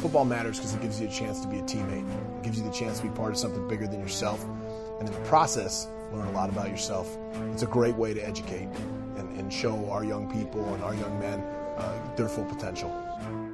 Football matters because it gives you a chance to be a teammate. It gives you the chance to be part of something bigger than yourself. And in the process, learn a lot about yourself. It's a great way to educate and show our young people and our young men their full potential.